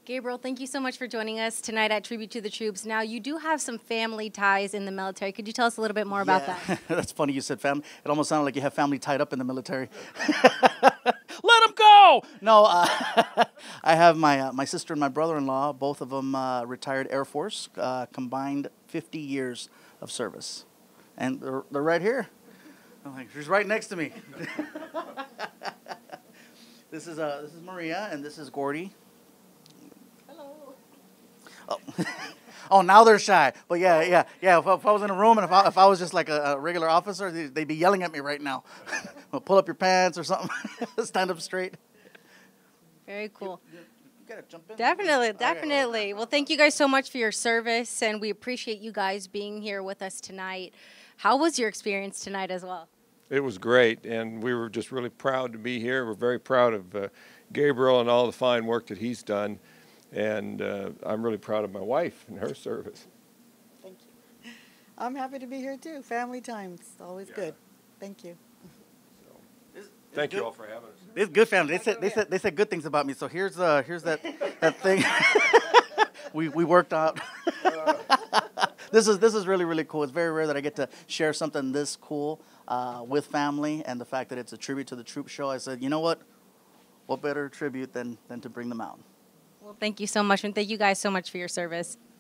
Gabriel, thank you so much for joining us tonight at Tribute to the Troops. Now, you do have some family ties in the military. Could you tell us a little bit more about that? That's funny you said family. It almost sounded like you have family tied up in the military. Let them go! No, I have my sister and my brother-in-law, both of them retired Air Force, combined 50 years of service. And they're right here. I'm like, she's right next to me. This is Maria, and this is Gordy. Oh. Oh, now they're shy. But yeah. If I was in a room and if I was just like a regular officer, they'd be yelling at me right now. Well, pull up your pants or something. Stand up straight. Very cool. You gotta jump in. Definitely. Okay. Well, thank you guys so much for your service, and we appreciate you guys being here with us tonight. How was your experience tonight as well? It was great, and we were just really proud to be here. We're very proud of Gabriel and all the fine work that he's done. And I'm really proud of my wife and her service. Thank you. I'm happy to be here too. Family time, it's always good. Thank you. Thank you all for having us. It's good family. They said good things about me. So here's that thing we worked out. This is really cool. It's very rare that I get to share something this cool with family, and the fact that it's a tribute to the troop show. I said, you know what better tribute than to bring them out. Well, thank you so much, and thank you guys so much for your service.